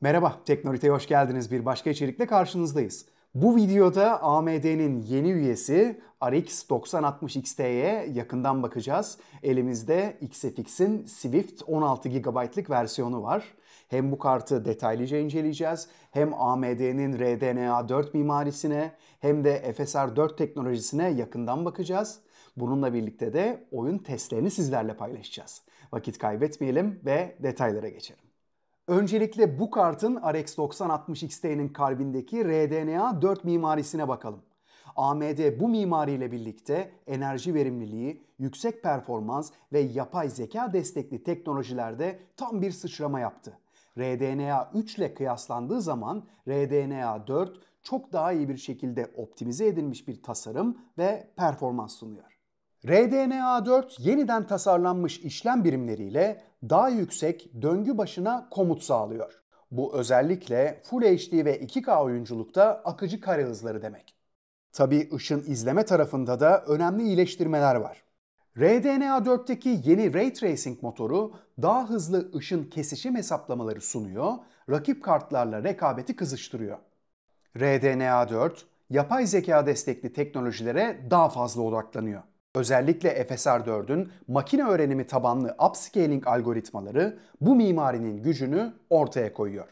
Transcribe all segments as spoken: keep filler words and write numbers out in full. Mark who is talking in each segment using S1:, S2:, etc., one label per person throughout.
S1: Merhaba, Teknoloji'ye hoş geldiniz. Bir başka içerikle karşınızdayız. Bu videoda A M D'nin yeni üyesi R X doksan altmış X T'ye yakından bakacağız. Elimizde X F X'in Swift on altı gigabaytlık versiyonu var. Hem bu kartı detaylıca inceleyeceğiz, hem A M D'nin R D N A dört mimarisine hem de F S R dört teknolojisine yakından bakacağız. Bununla birlikte de oyun testlerini sizlerle paylaşacağız. Vakit kaybetmeyelim ve detaylara geçelim. Öncelikle bu kartın R X doksan altmış X T'nin kalbindeki R D N A dört mimarisine bakalım. A M D bu mimariyle birlikte enerji verimliliği, yüksek performans ve yapay zeka destekli teknolojilerde tam bir sıçrama yaptı. R D N A üç ile kıyaslandığı zaman R D N A dört çok daha iyi bir şekilde optimize edilmiş bir tasarım ve performans sunuyor. R D N A dört yeniden tasarlanmış işlem birimleriyle daha yüksek döngü başına komut sağlıyor. Bu özellikle Full H D ve iki K oyunculukta akıcı kare hızları demek. Tabii ışın izleme tarafında da önemli iyileştirmeler var. R D N A dörtteki yeni Ray Tracing motoru daha hızlı ışın kesişim hesaplamaları sunuyor, rakip kartlarla rekabeti kızıştırıyor. R D N A dört, yapay zeka destekli teknolojilere daha fazla odaklanıyor. Özellikle F S R dördün makine öğrenimi tabanlı upscaling algoritmaları bu mimarinin gücünü ortaya koyuyor.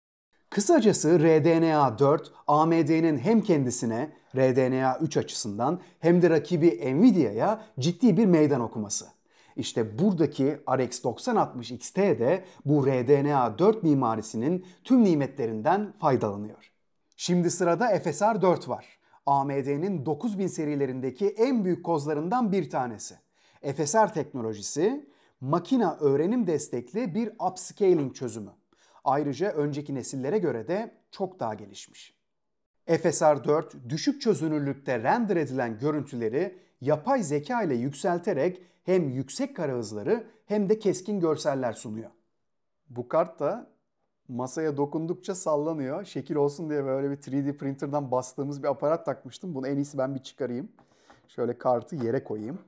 S1: Kısacası R D N A dört, A M D'nin hem kendisine R D N A üç açısından hem de rakibi Nvidia'ya ciddi bir meydan okuması. İşte buradaki R X doksan altmış X T de bu R D N A dört mimarisinin tüm nimetlerinden faydalanıyor. Şimdi sırada F S R dört var. A M D'nin dokuz bin serilerindeki en büyük kozlarından bir tanesi. F S R teknolojisi, makine öğrenim destekli bir upscaling çözümü. Ayrıca önceki nesillere göre de çok daha gelişmiş. F S R dört düşük çözünürlükte render edilen görüntüleri yapay zeka ile yükselterek hem yüksek kare hızları hem de keskin görseller sunuyor. Bu kart da masaya dokundukça sallanıyor. Şekil olsun diye böyle bir üç D printer'dan bastığımız bir aparat takmıştım. Bunu en iyisi ben bir çıkarayım. Şöyle kartı yere koyayım.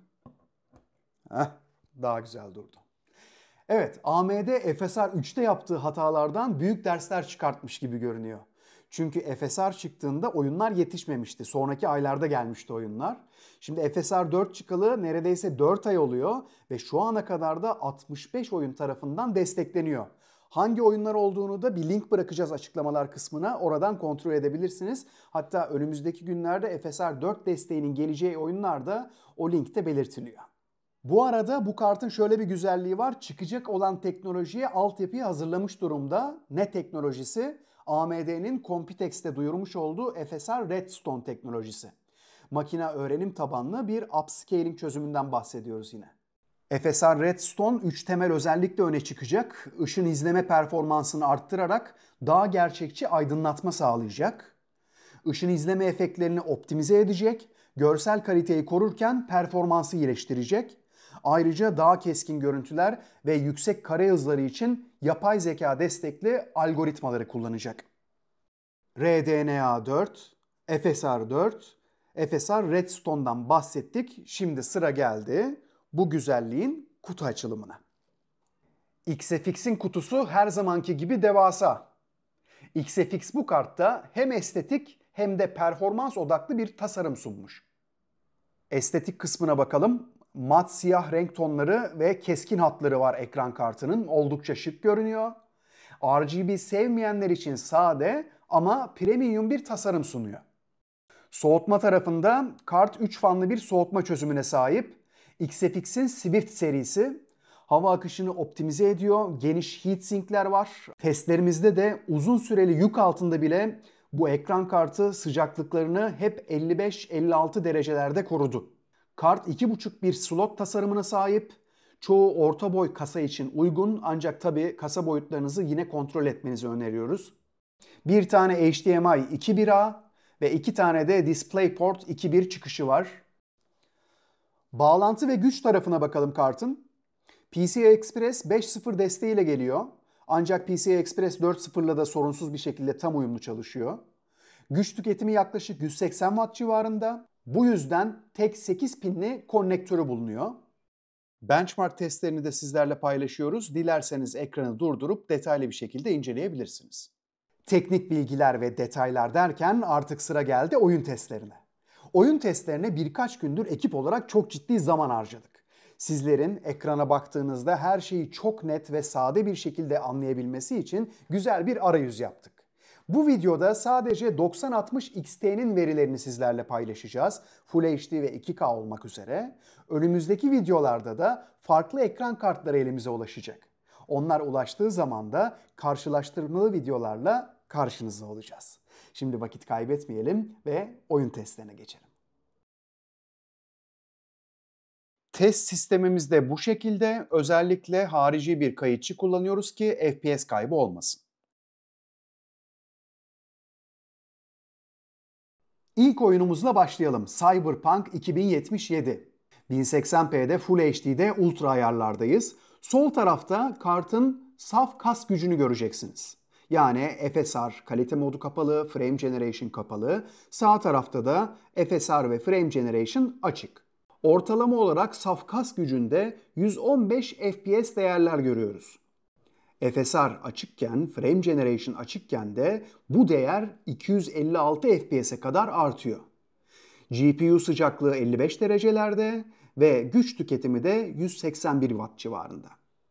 S1: Heh, daha güzel durdu. Evet, A M D F S R üçte yaptığı hatalardan büyük dersler çıkartmış gibi görünüyor. Çünkü F S R çıktığında oyunlar yetişmemişti. Sonraki aylarda gelmişti oyunlar. Şimdi F S R dört çıkalı neredeyse dört ay oluyor ve şu ana kadar da altmış beş oyun tarafından destekleniyor. Hangi oyunlar olduğunu da bir link bırakacağız açıklamalar kısmına. Oradan kontrol edebilirsiniz. Hatta önümüzdeki günlerde F S R dört desteğinin geleceği oyunlar da o linkte belirtiliyor. Bu arada bu kartın şöyle bir güzelliği var. Çıkacak olan teknolojiye altyapıyı hazırlamış durumda. Ne teknolojisi? A M D'nin Computex'te duyurmuş olduğu F S R Redstone teknolojisi. Makine öğrenim tabanlı bir upscaling çözümünden bahsediyoruz yine. F S R Redstone üç temel özellikle öne çıkacak. Işın izleme performansını arttırarak daha gerçekçi aydınlatma sağlayacak. Işın izleme efektlerini optimize edecek. Görsel kaliteyi korurken performansı iyileştirecek. Ayrıca daha keskin görüntüler ve yüksek kare hızları için yapay zeka destekli algoritmaları kullanacak. R D N A dört, F S R dört, F S R Redstone'dan bahsettik. Şimdi sıra geldi bu güzelliğin kutu açılımına. X F X'in kutusu her zamanki gibi devasa. X F X bu kartta hem estetik hem de performans odaklı bir tasarım sunmuş. Estetik kısmına bakalım. Mat siyah renk tonları ve keskin hatları var ekran kartının. Oldukça şık görünüyor. R G B sevmeyenler için sade ama premium bir tasarım sunuyor. Soğutma tarafında kart üç fanlı bir soğutma çözümüne sahip. X F X'in Swift serisi hava akışını optimize ediyor. Geniş heatsinkler var. Testlerimizde de uzun süreli yük altında bile bu ekran kartı sıcaklıklarını hep elli beş elli altı derecelerde korudu. Kart iki buçuk bir slot tasarımına sahip. Çoğu orta boy kasa için uygun ancak tabii kasa boyutlarınızı yine kontrol etmenizi öneriyoruz. Bir tane H D M I iki nokta bir A ve iki tane de DisplayPort iki nokta bir çıkışı var. Bağlantı ve güç tarafına bakalım kartın. P C I Express beş nokta sıfır desteğiyle geliyor. Ancak P C I Express dört nokta sıfır ile de sorunsuz bir şekilde tam uyumlu çalışıyor. Güç tüketimi yaklaşık yüz seksen watt civarında. Bu yüzden tek sekiz pinli konnektörü bulunuyor. Benchmark testlerini de sizlerle paylaşıyoruz. Dilerseniz ekranı durdurup detaylı bir şekilde inceleyebilirsiniz. Teknik bilgiler ve detaylar derken artık sıra geldi oyun testlerine. Oyun testlerine birkaç gündür ekip olarak çok ciddi zaman harcadık. Sizlerin ekrana baktığınızda her şeyi çok net ve sade bir şekilde anlayabilmesi için güzel bir arayüz yaptık. Bu videoda sadece doksan altmış X T'nin verilerini sizlerle paylaşacağız. Full H D ve iki K olmak üzere. Önümüzdeki videolarda da farklı ekran kartları elimize ulaşacak. Onlar ulaştığı zaman da karşılaştırmalı videolarla karşınızda olacağız. Şimdi vakit kaybetmeyelim ve oyun testlerine geçelim. Test sistemimiz de bu şekilde. Özellikle harici bir kayıtçı kullanıyoruz ki F P S kaybı olmasın. İlk oyunumuzla başlayalım. Cyberpunk iki bin yetmiş yedi. bin seksen p'de Full H D'de ultra ayarlardayız. Sol tarafta kartın saf kas gücünü göreceksiniz. Yani F S R kalite modu kapalı, Frame Generation kapalı. Sağ tarafta da F S R ve Frame Generation açık. Ortalama olarak saf kas gücünde yüz on beş F P S değerler görüyoruz. F S R açıkken, Frame Generation açıkken de bu değer iki yüz elli altı F P S'e kadar artıyor. G P U sıcaklığı elli beş derecelerde ve güç tüketimi de yüz seksen bir watt civarında.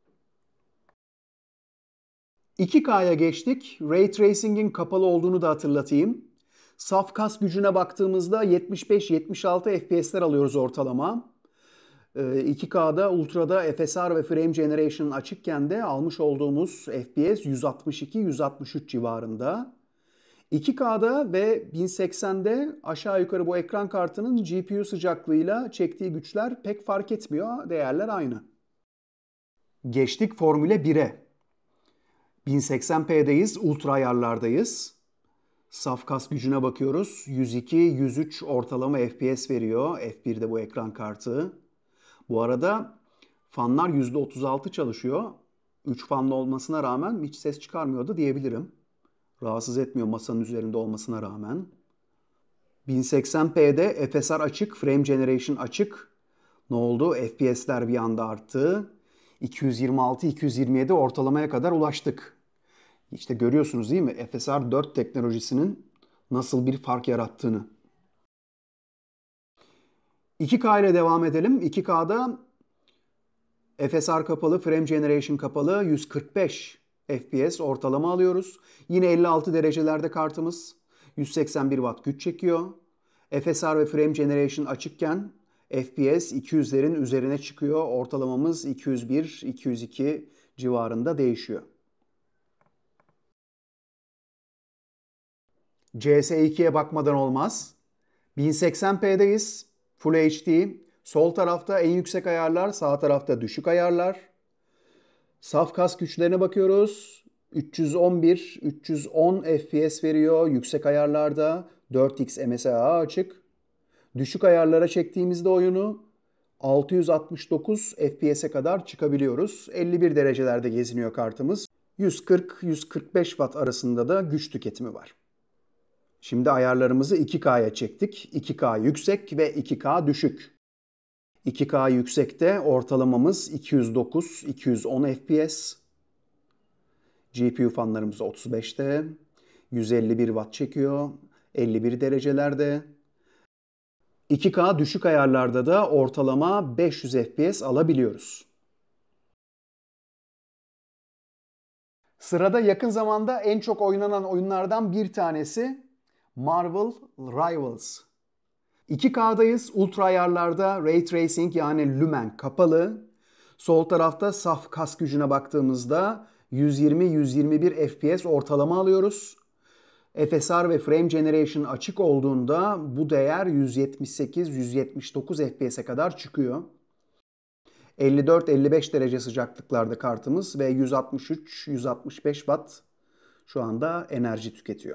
S1: iki K'ya geçtik. Ray Tracing'in kapalı olduğunu da hatırlatayım. Saf kas gücüne baktığımızda yetmiş beş yetmiş altı F P S'ler alıyoruz ortalama. iki K'da Ultra'da F S R ve Frame Generation açıkken de almış olduğumuz F P S yüz altmış iki yüz altmış üç civarında. iki K'da ve bin seksende aşağı yukarı bu ekran kartının G P U sıcaklığıyla çektiği güçler pek fark etmiyor. Değerler aynı. Geçtik Formüle bire. bin seksen p'deyiz, ultra ayarlardayız. Saf kas gücüne bakıyoruz. yüz iki yüz üç ortalama F P S veriyor. F bir'de bu ekran kartı. Bu arada fanlar yüzde otuz altı çalışıyor. üç fanlı olmasına rağmen hiç ses çıkarmıyordu diyebilirim. Rahatsız etmiyor masanın üzerinde olmasına rağmen. bin seksen p'de F S R açık, Frame Generation açık. Ne oldu? F P S'ler bir anda arttı. iki yüz yirmi altı iki yüz yirmi yedi ortalamaya kadar ulaştık. İşte görüyorsunuz değil mi? F S R dört teknolojisinin nasıl bir fark yarattığını. iki K ile devam edelim. iki K'da F S R kapalı, Frame Generation kapalı, yüz kırk beş F P S ortalama alıyoruz. Yine elli altı derecelerde kartımız. yüz seksen bir watt güç çekiyor. F S R ve Frame Generation açıkken F P S iki yüzlerin üzerine çıkıyor. Ortalamamız iki yüz bir iki yüz iki civarında değişiyor. C S iki'ye bakmadan olmaz. bin seksen p'deyiz. Full H D. Sol tarafta en yüksek ayarlar, sağ tarafta düşük ayarlar. Saf kas güçlerine bakıyoruz. üç yüz on bir üç yüz on F P S veriyor yüksek ayarlarda. dört X M S A açık. Düşük ayarlara çektiğimizde oyunu altı yüz altmış dokuz F P S'e kadar çıkabiliyoruz. elli bir derecelerde geziniyor kartımız. yüz kırk yüz kırk beş watt arasında da güç tüketimi var. Şimdi ayarlarımızı iki K'ya çektik. iki K yüksek ve iki K düşük. iki K yüksekte ortalamamız iki yüz dokuz iki yüz on F P S. G P U fanlarımız otuz beşte. yüz elli bir watt çekiyor. elli bir derecelerde. iki K düşük ayarlarda da ortalama beş yüz F P S alabiliyoruz. Sırada yakın zamanda en çok oynanan oyunlardan bir tanesi Marvel Rivals. iki K'dayız. Ultra ayarlarda Ray Tracing yani Lumen kapalı. Sol tarafta saf kas gücüne baktığımızda yüz yirmi yüz yirmi bir F P S ortalama alıyoruz. F S R ve Frame Generation açık olduğunda bu değer yüz yetmiş sekiz yüz yetmiş dokuz F P S'e kadar çıkıyor. elli dört elli beş derece sıcaklıklarda kartımız ve yüz altmış üç yüz altmış beş watt şu anda enerji tüketiyor.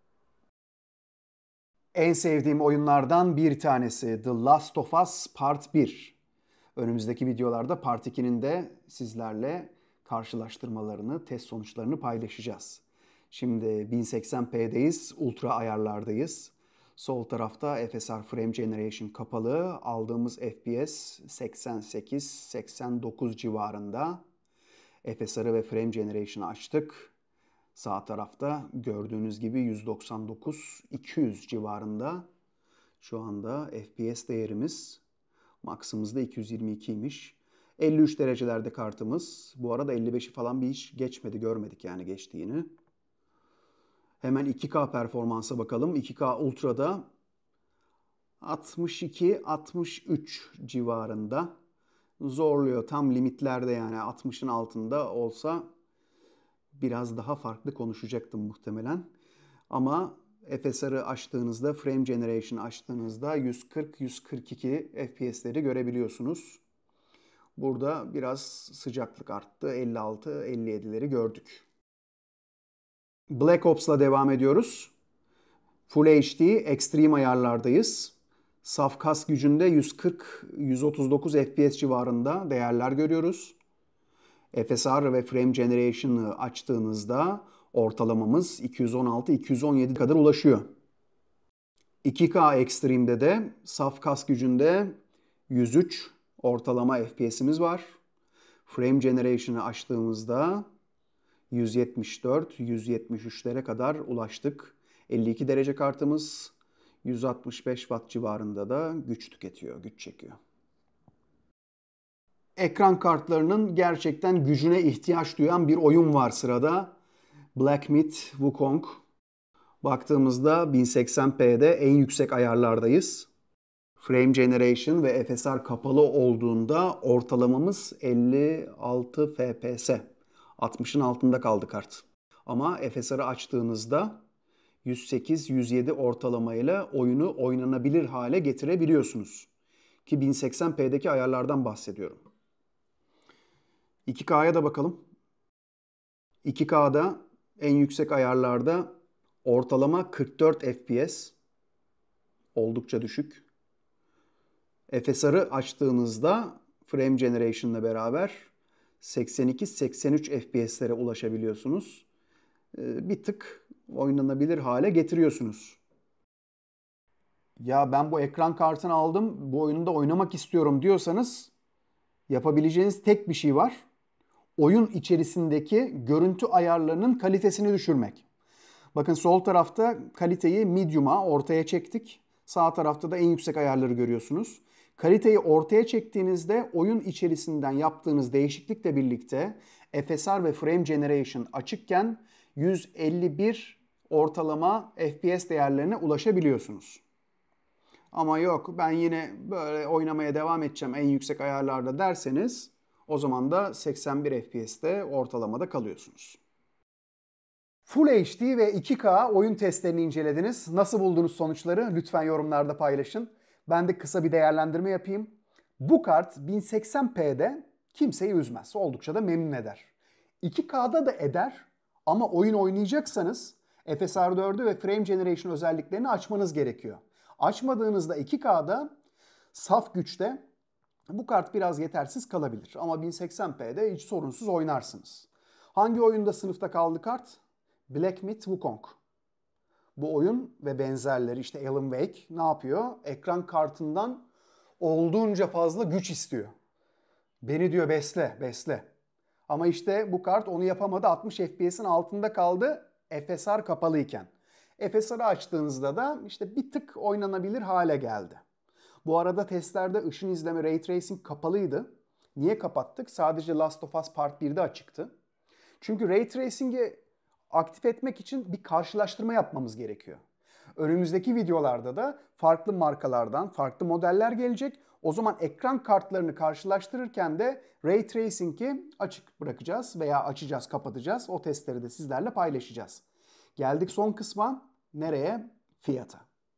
S1: En sevdiğim oyunlardan bir tanesi The Last of Us Part bir. Önümüzdeki videolarda Part iki'nin de sizlerle karşılaştırmalarını, test sonuçlarını paylaşacağız. Şimdi bin seksen p'deyiz, ultra ayarlardayız. Sol tarafta F S R Frame Generation kapalı. Aldığımız F P S seksen sekiz seksen dokuz civarında. F S R'ı ve Frame Generation'ı açtık. Sağ tarafta gördüğünüz gibi yüz doksan dokuz iki yüz civarında. Şu anda F P S değerimiz maksimumda iki yüz yirmi ikiymiş. elli üç derecelerde kartımız. Bu arada elli beşi falan bir hiç geçmedi, görmedik yani geçtiğini. Hemen iki K performansa bakalım. iki K Ultra'da altmış iki altmış üç civarında. Zorluyor, tam limitlerde yani altmışın altında olsa biraz daha farklı konuşacaktım muhtemelen. Ama F S R'ı açtığınızda, Frame Generation açtığınızda yüz kırk yüz kırk iki F P S'leri görebiliyorsunuz. Burada biraz sıcaklık arttı. elli altı elli yedileri gördük. Black Ops'la devam ediyoruz. Full H D Extreme ayarlardayız. Saf kas gücünde yüz kırk yüz otuz dokuz F P S civarında değerler görüyoruz. F S R ve Frame Generation'ı açtığınızda ortalamamız iki yüz on altı iki yüz on yedi kadar ulaşıyor. iki K Extreme'de de saf kas gücünde yüz üç ortalama F P S'imiz var. Frame Generation'ı açtığımızda yüz yetmiş dört yüz yetmiş üçlere kadar ulaştık. elli iki derece kartımız yüz altmış beş watt civarında da güç tüketiyor, güç çekiyor. Ekran kartlarının gerçekten gücüne ihtiyaç duyan bir oyun var sırada. Black Myth Wukong. Baktığımızda bin seksen p'de en yüksek ayarlardayız. Frame Generation ve F S R kapalı olduğunda ortalamamız elli altı F P S. altmışın altında kaldı kart. Ama F S R'ı açtığınızda yüz sekiz yüz yedi ortalamayla oyunu oynanabilir hale getirebiliyorsunuz. Ki bin seksen p'deki ayarlardan bahsediyorum. iki K'ya da bakalım. iki K'da en yüksek ayarlarda ortalama kırk dört F P S. Oldukça düşük. F S R'ı açtığınızda Frame Generation'la beraber seksen iki seksen üç F P S'lere ulaşabiliyorsunuz. Bir tık oynanabilir hale getiriyorsunuz. Ya ben bu ekran kartını aldım, bu oyunda oynamak istiyorum diyorsanız yapabileceğiniz tek bir şey var. Oyun içerisindeki görüntü ayarlarının kalitesini düşürmek. Bakın sol tarafta kaliteyi medium'a, ortaya çektik. Sağ tarafta da en yüksek ayarları görüyorsunuz. Kaliteyi ortaya çektiğinizde oyun içerisinden yaptığınız değişiklikle birlikte F S R ve Frame Generation açıkken yüz elli bir ortalama F P S değerlerine ulaşabiliyorsunuz. Ama yok ben yine böyle oynamaya devam edeceğim en yüksek ayarlarda derseniz o zaman da seksen bir F P S'te ortalamada kalıyorsunuz. Full H D ve iki K oyun testlerini incelediniz. Nasıl buldunuz sonuçları? Lütfen yorumlarda paylaşın. Ben de kısa bir değerlendirme yapayım. Bu kart bin seksen p'de kimseyi üzmez. Oldukça da memnun eder. iki K'da da eder ama oyun oynayacaksanız F S R dördü ve Frame Generation özelliklerini açmanız gerekiyor. Açmadığınızda iki K'da saf güçte bu kart biraz yetersiz kalabilir. Ama bin seksen p'de hiç sorunsuz oynarsınız. Hangi oyunda sınıfta kaldı kart? Black Myth Wukong. Bu oyun ve benzerleri işte Alan Wake ne yapıyor? Ekran kartından olduğunca fazla güç istiyor. Beni diyor besle, besle. Ama işte bu kart onu yapamadı. altmış F P S'in altında kaldı F S R kapalıyken. F S R'ı açtığınızda da işte bir tık oynanabilir hale geldi. Bu arada testlerde ışın izleme Ray Tracing kapalıydı. Niye kapattık? Sadece Last of Us Part bir'de açıktı. Çünkü Ray Tracing'i aktif etmek için bir karşılaştırma yapmamız gerekiyor. Önümüzdeki videolarda da farklı markalardan farklı modeller gelecek. O zaman ekran kartlarını karşılaştırırken de Ray Tracing'i açık bırakacağız veya açacağız, kapatacağız. O testleri de sizlerle paylaşacağız. Geldik son kısma. Nereye? Fiyata.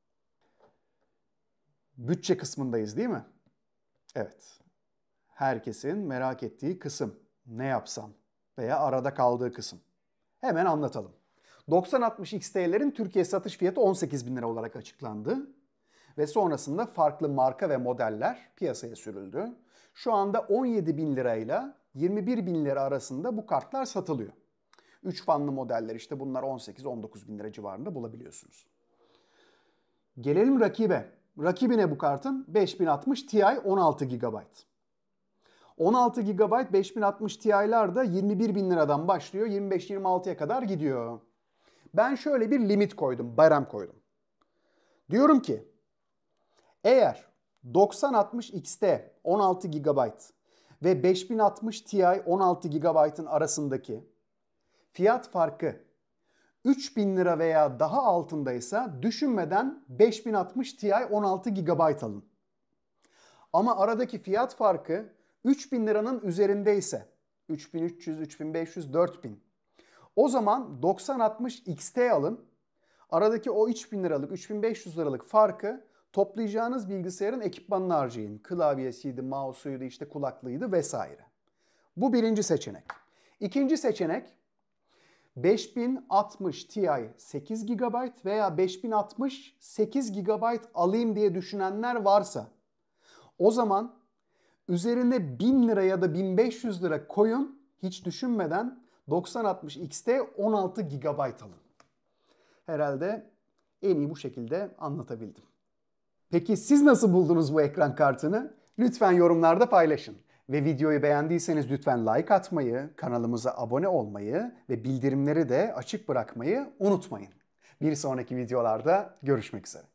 S1: Bütçe kısmındayız değil mi? Evet. Herkesin merak ettiği kısım. Ne yapsam? Veya arada kaldığı kısım. Hemen anlatalım. doksan altmış X T'lerin Türkiye satış fiyatı on sekiz bin lira olarak açıklandı. Ve sonrasında farklı marka ve modeller piyasaya sürüldü. Şu anda on yedi bin lirayla yirmi bir bin lira arasında bu kartlar satılıyor. üç fanlı modeller işte bunlar on sekiz on dokuz bin lira civarında bulabiliyorsunuz. Gelelim rakibe. Rakibi ne bu kartın? beş bin altmış Ti on altı gigabayt. on altı gigabayt beş bin altmış Ti'ler de yirmi bir bin liradan başlıyor. yirmi beş yirmi altıya kadar gidiyor. Ben şöyle bir limit koydum. Barem koydum. Diyorum ki eğer doksan altmış X'te on altı gigabayt ve beş bin altmış Ti on altı gigabaytın arasındaki fiyat farkı üç bin lira veya daha altındaysa düşünmeden beş bin altmış Ti on altı gigabayt alın. Ama aradaki fiyat farkı üç bin liranın üzerindeyse üç bin üç yüz, üç bin beş yüz, dört bin. O zaman doksan altmış Xt alın. Aradaki o üç bin liralık, üç bin beş yüz liralık farkı toplayacağınız bilgisayarın ekipmanını harcayın. Klavyesiydi, mouse'uydu, işte kulaklığıydı vesaire. Bu birinci seçenek. İkinci seçenek beş bin altmış Ti sekiz gigabayt veya beş bin altmış sekiz gigabayt alayım diye düşünenler varsa o zaman üzerine bin lira ya da bin beş yüz lira koyun, hiç düşünmeden doksan altmış X'te on altı gigabayt alın. Herhalde en iyi bu şekilde anlatabildim. Peki siz nasıl buldunuz bu ekran kartını? Lütfen yorumlarda paylaşın. Ve videoyu beğendiyseniz lütfen like atmayı, kanalımıza abone olmayı ve bildirimleri de açık bırakmayı unutmayın. Bir sonraki videolarda görüşmek üzere.